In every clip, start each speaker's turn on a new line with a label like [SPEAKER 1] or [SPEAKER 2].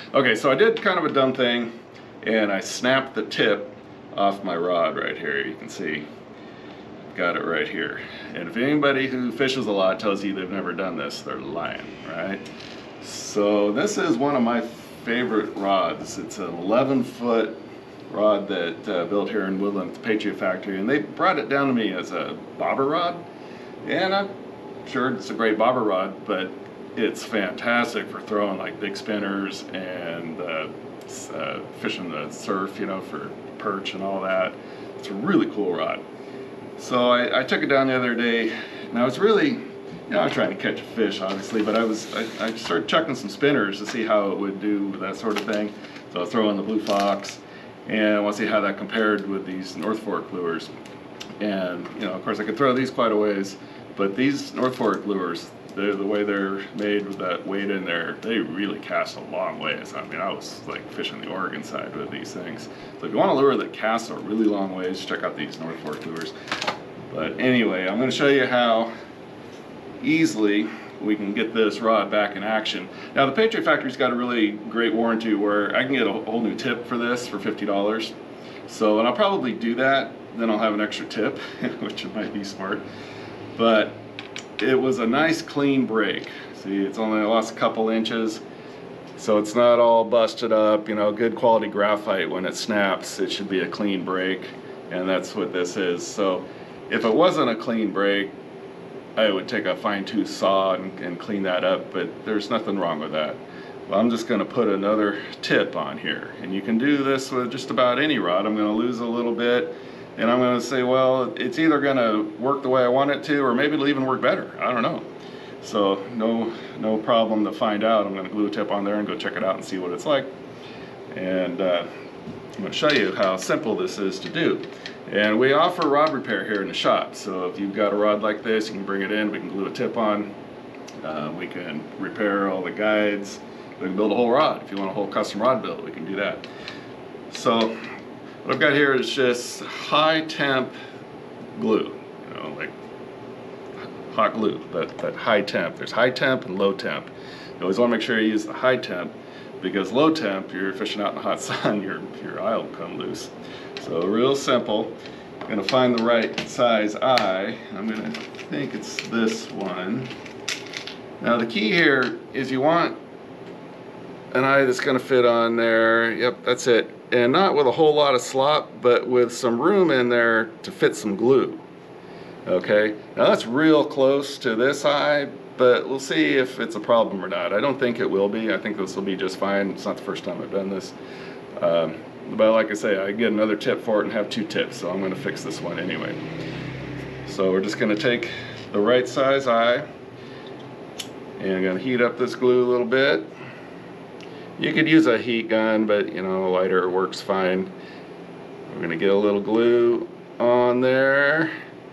[SPEAKER 1] Okay, so I did kind of a dumb thing, and I snapped the tip off my rod right here. You can see, got it right here. And if anybody who fishes a lot tells you they've never done this, they're lying, right? So this is one of my favorite rods. It's an 11-foot rod that built here in Woodland at the Patriot Factory, and they brought it down to me as a bobber rod. And I'm sure it's a great bobber rod, but it's fantastic for throwing like big spinners and fishing the surf, you know, for perch and all that. It's a really cool rod. So I took it down the other day, and I was really, you know, I was trying to catch a fish, obviously, but I started chucking some spinners to see how it would do, that sort of thing. So I was throwing the Blue Fox, and I want to see how that compared with these North Fork lures. And, you know, of course I could throw these quite a ways, but these North Fork lures, the way they're made with that weight in there, they really cast a long ways. I mean, I was like fishing the Oregon side with these things. So if you want a lure that casts a really long ways, check out these North Fork lures. But anyway, I'm going to show you how easily we can get this rod back in action. Now the Patriot Factory's got a really great warranty where I can get a whole new tip for this for $50. So, and I'll probably do that, then I'll have an extra tip, which might be smart. But it was a nice clean break. See, it's only lost a couple inches, so it's not all busted up, you know, good quality graphite. When it snaps, it should be a clean break, and that's what this is. So if it wasn't a clean break, I would take a fine-tooth saw and clean that up, but there's nothing wrong with that. Well, I'm just going to put another tip on here, and you can do this with just about any rod. I'm going to lose a little bit, and I'm going to say, well, it's either going to work the way I want it to, or maybe it'll even work better. I don't know. So no problem to find out. I'm going to glue a tip on there and go check it out and see what it's like. And I'm going to show you how simple this is to do. And we offer rod repair here in the shop. So if you've got a rod like this, you can bring it in. We can glue a tip on. We can repair all the guides. We can build a whole rod. If you want a whole custom rod build, we can do that. So what I've got here is just high temp glue, you know, like hot glue, but high temp. There's high temp and low temp. You always want to make sure you use the high temp, because low temp, you're fishing out in the hot sun, your eye will come loose. So real simple. I'm going to find the right size eye. I'm going to think it's this one. Now the key here is you want an eye that's going to fit on there. Yep, that's it. And not with a whole lot of slop, but with some room in there to fit some glue. Okay, now that's real close to this eye, but we'll see if it's a problem or not. I don't think it will be. I think this will be just fine. It's not the first time I've done this. But like I say, I get another tip for it and have two tips, so I'm going to fix this one anyway. So we're just going to take the right size eye, and I'm going to heat up this glue a little bit. You could use a heat gun, but you know, lighter works fine. We're going to get a little glue on there.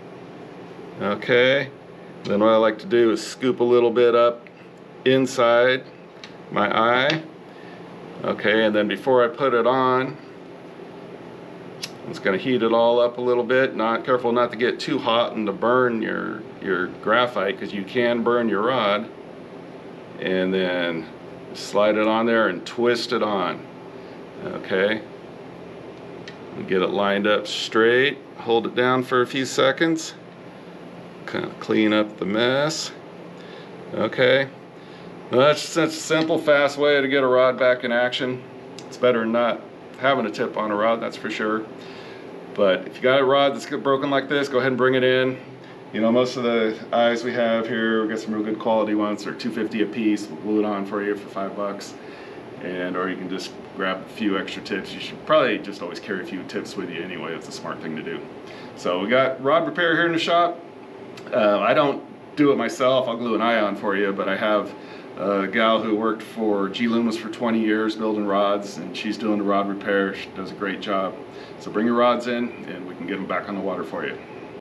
[SPEAKER 1] Okay, then what I like to do is scoop a little bit up inside my eye. Okay, and then before I put it on, I'm just going to heat it all up a little bit. Careful not to get too hot and to burn your graphite, because you can burn your rod. And then slide it on there and twist it on. Okay, and get it lined up straight. Hold it down for a few seconds. Kind of clean up the mess. Okay, now that's such a simple, fast way to get a rod back in action. It's better than not having a tip on a rod, that's for sure. But if you got a rod that's broken like this, go ahead and bring it in. You know, most of the eyes we have here, we got some real good quality ones. They're $2.50 a piece. We'll glue it on for you for $5. And or you can just grab a few extra tips. You should probably just always carry a few tips with you anyway. It's a smart thing to do. So we got rod repair here in the shop. I don't do it myself. I'll glue an eye on for you, but I have a gal who worked for G. Loomis for 20 years building rods, and she's doing the rod repair. She does a great job. So bring your rods in and we can get them back on the water for you.